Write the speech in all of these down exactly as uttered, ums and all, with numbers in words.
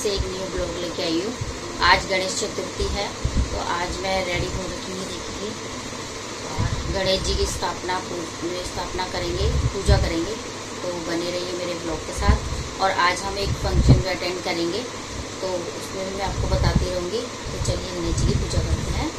से एक new blog लेके आई हूँ। आज गणेश चतुर्थी है तो आज मैं रेडी हो रखी हूँ, देखिए। और गणेश जी की स्थापना स्थापना करेंगे, पूजा करेंगे, तो बने रहिए मेरे ब्लॉग के साथ। और आज हम एक फंक्शन भी अटेंड करेंगे तो उसमें भी मैं आपको बताती रहूँगी। तो चलिए गणेश जी की पूजा करते हैं।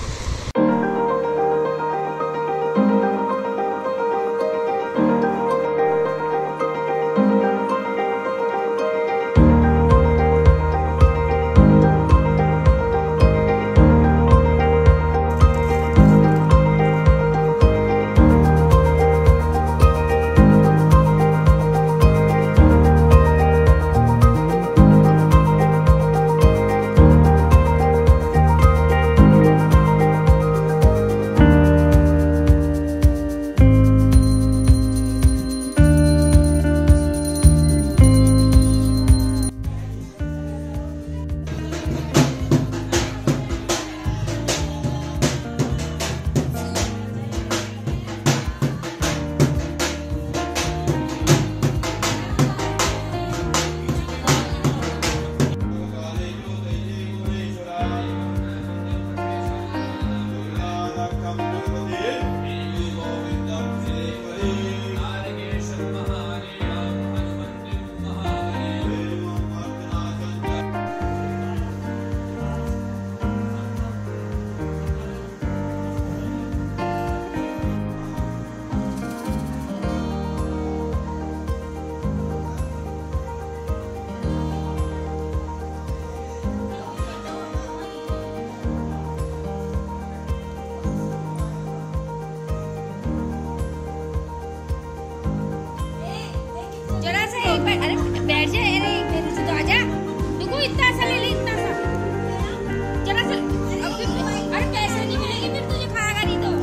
अरे बैठ जा, अरे मेरे से तो आजा। देखो इतना सा ले ले, इतना सा जरा सा। अरे पैसे नहीं मिलेगी फिर तुझे, खाएगा नहीं तो।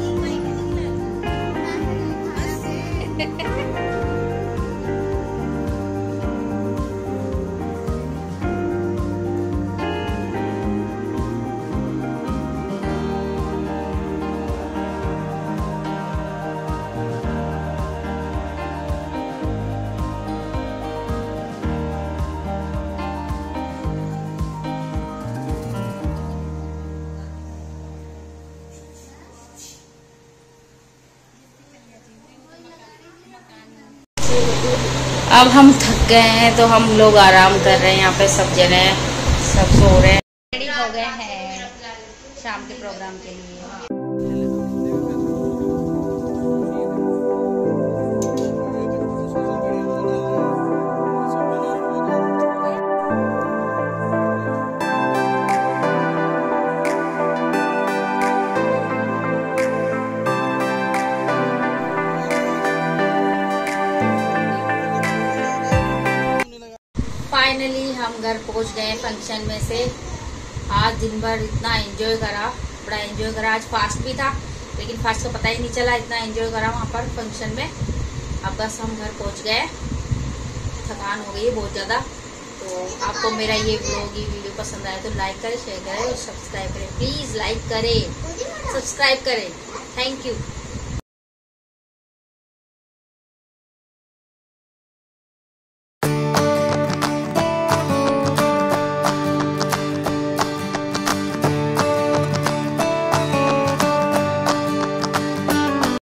अब हम थक गए हैं तो हम लोग आराम कर रहे हैं। यहाँ पे सब जगह सब सो रहे हैं। रेडी हो गए हैं शाम के प्रोग्राम के लिए। फाइनली हम घर पहुंच गए फंक्शन में से। आज दिन भर इतना एंजॉय करा, बड़ा एंजॉय करा। आज फास्ट भी था लेकिन फास्ट का पता ही नहीं चला, इतना एंजॉय करा वहाँ पर फंक्शन में। अब बस हम घर पहुंच गए, थकान हो गई है बहुत ज़्यादा। तो आपको मेरा ये ब्लॉग ये वीडियो पसंद आया तो लाइक करें, शेयर करें और सब्सक्राइब करें। प्लीज़ लाइक करें, सब्सक्राइब करें। Thank you.